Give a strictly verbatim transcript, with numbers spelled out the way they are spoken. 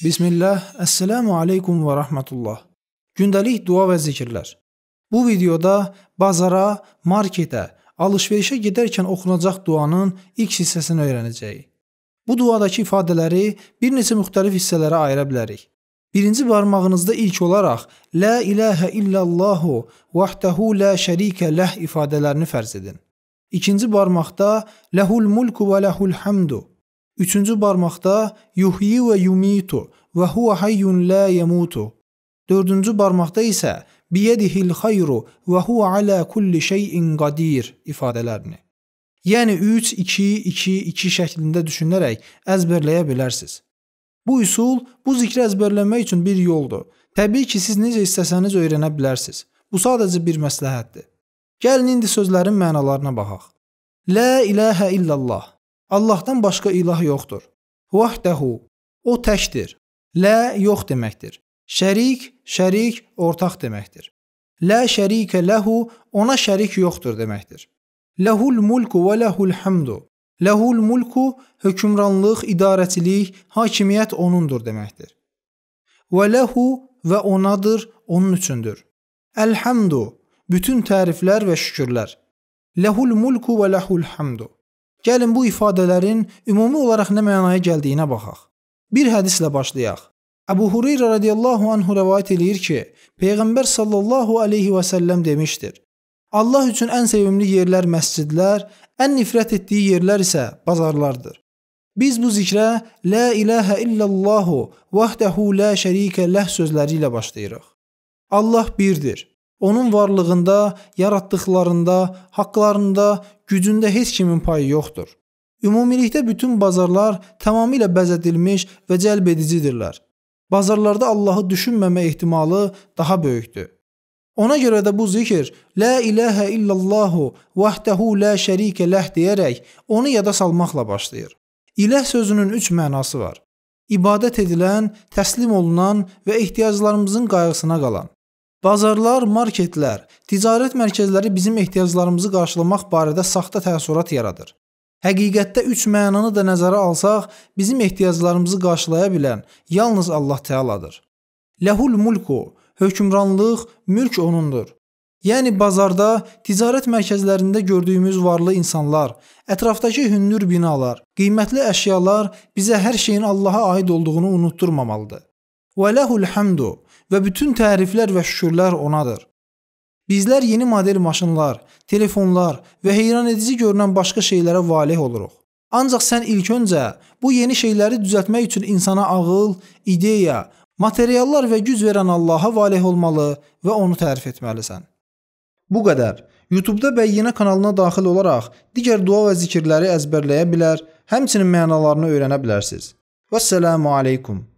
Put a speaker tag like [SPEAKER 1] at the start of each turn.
[SPEAKER 1] Bismillah, Esselamu Aleykum və Rahmetullah. Gündəlik dua və zikirlər. Bu videoda bazara, marketə, alış-verişə gedərkən oxunacaq duanın ilk hissəsini öyrənəcəyik. Bu duadakı ifadələri bir neçə müxtəlif hissələrə ayıra bilərik. Birinci barmağınızda ilk olaraq La ilahə illallahu vahdehu la şərikə ləh ifadələrini fərz edin. İkinci barmaqda Ləhul mulku və ləhul hamdu. Üçüncü barmaqda yuhyi və yumitu və huvə hayyun la yemutu. Dördüncü barmaqda isə biyedihil xayru və huvə alə kulli şeyin qadir ifadələrini. Yəni üç, iki, iki, iki şəklində düşünərək əzbərləyə bilərsiniz. Bu üsul, bu zikri əzbərləmək üçün bir yoldur. Təbii ki, siz necə istəsəniz öyrənə bilərsiniz. Bu sadəcə bir məsləhətdir. Gəlin indi sözlərin mənalarına baxaq. La ilahə illallah. Allahdan başqa ilah yoxdur. Vahdehu, o təkdir. La yox deməkdir. Şərik, şərik, ortaq deməkdir. La şərikə ləhu, ona şərik yoxdur deməkdir. Ləhul mulku və ləhul hamdu. Ləhul mulku, hökmranlıq, idarəçilik, hakimiyyət onundur deməkdir. Və ləhu və onadır, onun üçündür. Elhamdu, bütün təriflər və şükürlər. Ləhul mulku və ləhul hamdu. Gəlin bu ifadələrin ümumi olaraq nə mənaya gəldiyinə baxaq. Bir hədislə başlayaq. Əbu Hüreyrə radiyallahu anhu rəvayət edir ki, Peyğəmbər sallallahu aleyhi və səlləm demişdir. Allah üçün ən sevimli yerlər məscidlər, ən nifrət etdiyi yerlər isə bazarlardır. Biz bu zikrə La ilahə illallahu vahdehu la şərikə ləh sözləri ilə başlayırıq. Allah birdir. Onun varlığında, yaratdıqlarında, haqlarında, gücündə heç kimin payı yoxdur. Ümumilikdə bütün bazarlar tamamilə bəzədilmiş və cəlb edicidirlər. Bazarlarda Allahı düşünməmə ehtimalı daha böyükdür. Ona görə də bu zikir La ilahə illallahu vahdehu la şərikə ləh deyərək onu yada salmaqla başlayır. İlah sözünün üç mənası var. İbadət edilən, təslim olunan və ehtiyaclarımızın qayğısına qalan. Bazarlar, marketlər, ticarət mərkəzləri bizim ehtiyaclarımızı qarşılamaq barədə saxta təəssürat yaradır. Həqiqətdə üç mənanı da nəzərə alsaq, bizim ehtiyaclarımızı qarşılaya bilən yalnız Allah Tealadır. Ləhul mulku, hökmranlıq, mülk onundur. Yəni bazarda, ticarət mərkəzlərində gördüyümüz varlı insanlar, ətrafdakı hündür binalar, qiymətli əşyalar bizə hər şeyin Allaha aid olduğunu unutturmamalıdır. Və ləhul hamdu və bütün təriflər və şükürlər onadır. Bizlər yeni model maşınlar, telefonlar və heyran edici görünən başqa şeylərə valeh oluruq. Ancaq sən ilk öncə bu yeni şeyləri düzəltmək üçün insana ağıl, ideya, materiallar və güc verən Allaha valeh olmalı və onu tərif etməlisən. Bu qədər. YouTube-da Bəyyinə kanalına daxil olaraq digər dua və zikirləri əzbərləyə bilər, həmçinin mənalarını öyrənə bilərsiniz. Vəssalamu aleykum.